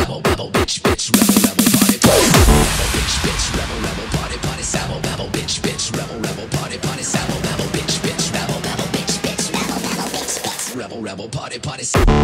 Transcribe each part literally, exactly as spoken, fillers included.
babble, babble, bitch, bitch, rebel, rebel, party, party, babble, bitch, bitch, rebel, rebel, party, party, babble, babble, bitch, bitch, rebel, rebel, party, party, babble, babble, bitch, bitch, rebel, babble, bitch, bitch, rebel, babble, bitch, bitch, rebel, rebel, party, party,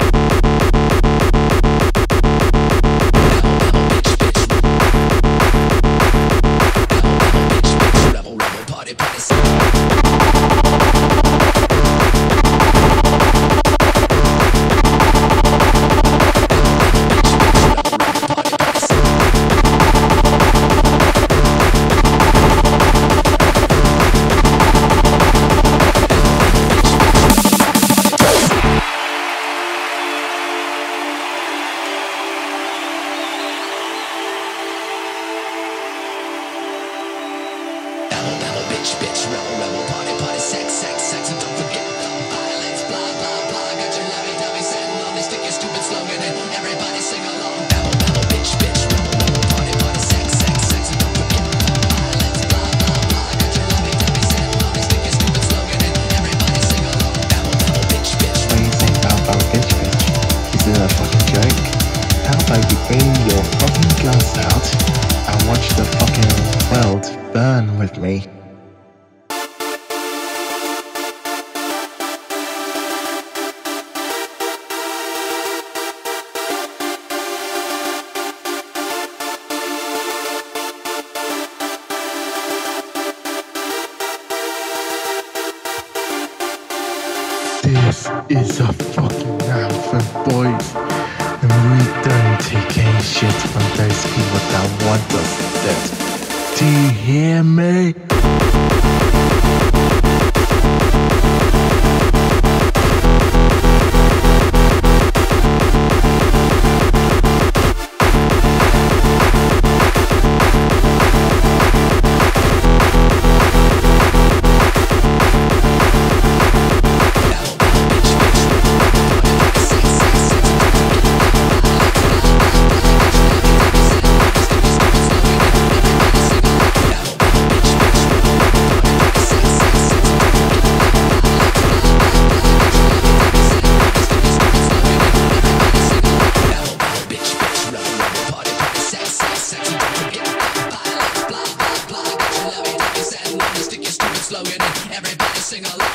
bitch, bitch, rebel, rebel, party, party, sex, sex, sex, and don't forget the violence, blah, blah, blah. Got your lovey-dovey sitting on this sticky, stupid slogan, and everybody sing along. Babble, babble, bitch, bitch, rebel, rebel, party, party, sex, sex, sex, and don't forget the violence, blah, blah, blah. Got your lovey-dovey sitting on this sticky, stupid slogan, and everybody sing along. Babble, babble, bitch, bitch. What do you think about our bitch, bitch? Is it a fucking joke? How about you aim your fucking glass out and watch the fucking world burn with me? This is a fucking anthem, boys, and we don't take any shit from those people that want us dead. Do you hear me? Slogan, everybody sing along.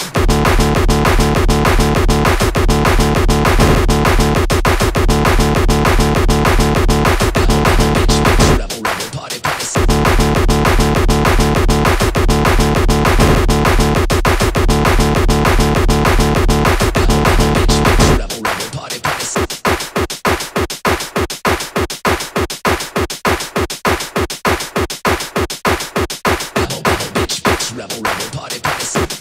Rebel, rebel, party, party.